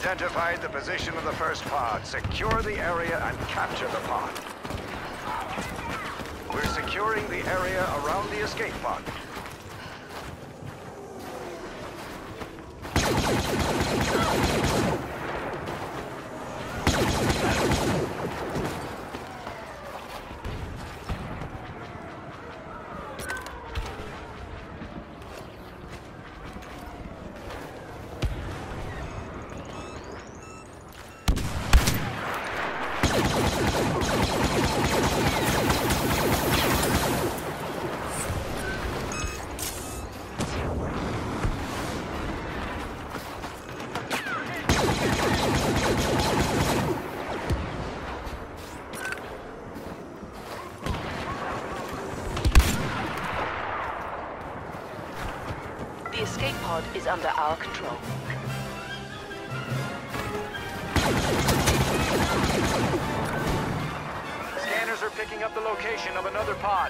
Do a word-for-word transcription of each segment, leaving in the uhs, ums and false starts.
identified the position of the first pod. Secure the area and capture the pod. We're securing the area around the escape pod. The escape pod is under our control. Scanners are picking up the location of another pod.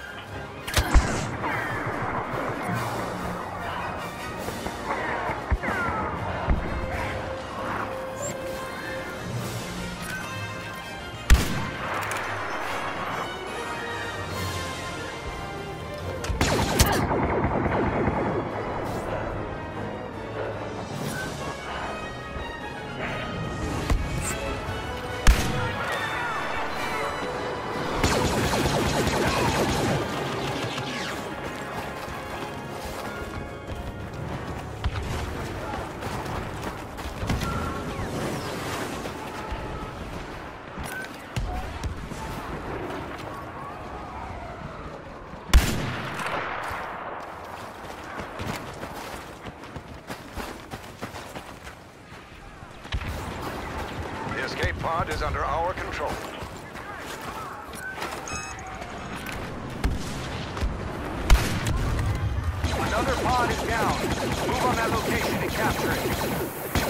The escape pod is under our control. Another pod is down. Move on that location and capture it.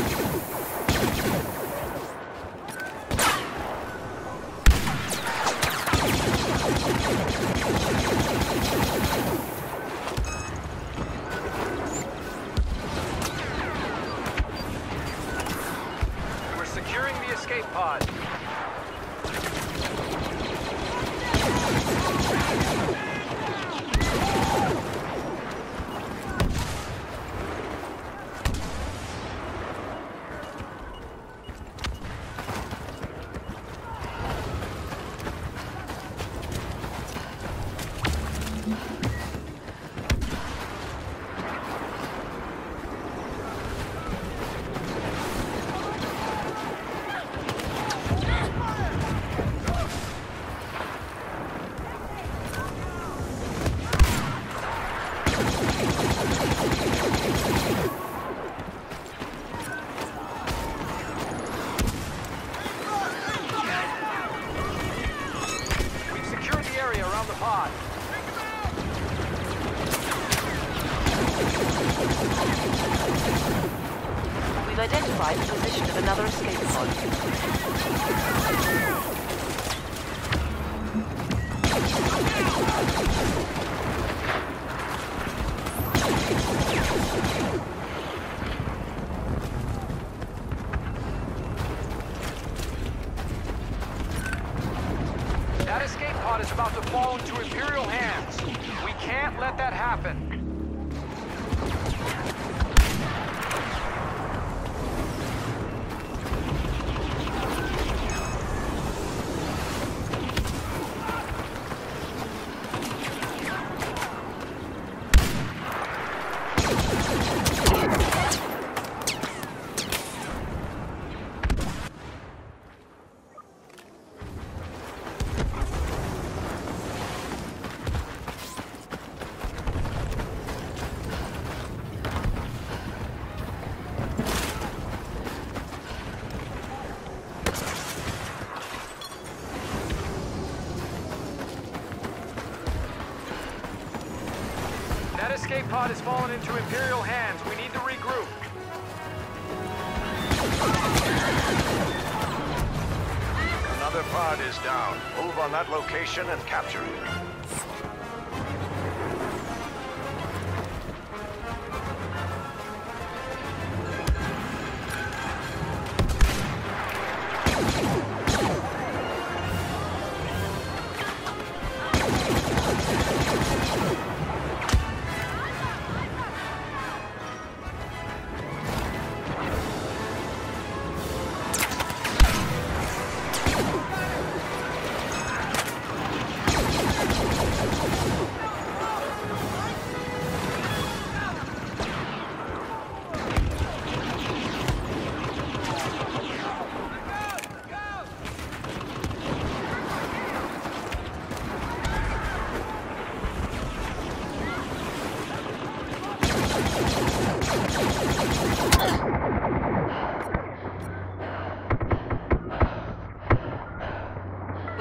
We're securing the escape pod. We've secured the area around the pod. We've identified the position of another escape pod. That escape pod is about to fall into Imperial hands. We can't let that happen. That escape pod has fallen into Imperial hands. We need to regroup. Another pod is down. Move on that location and capture it.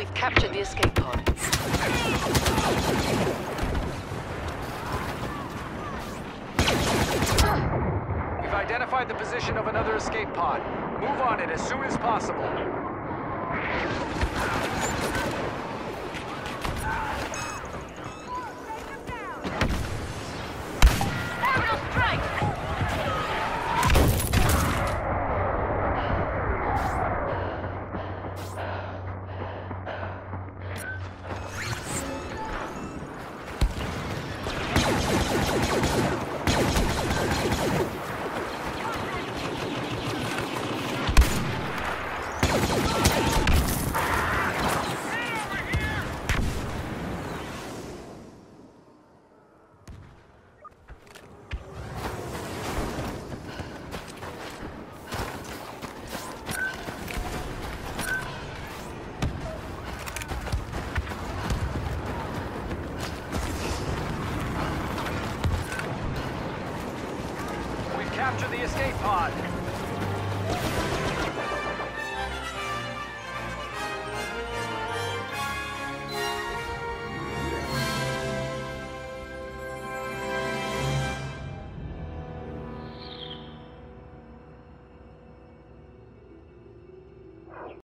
We've captured the escape pod. We've identified the position of another escape pod. Move on it as soon as possible. Capture the escape pod.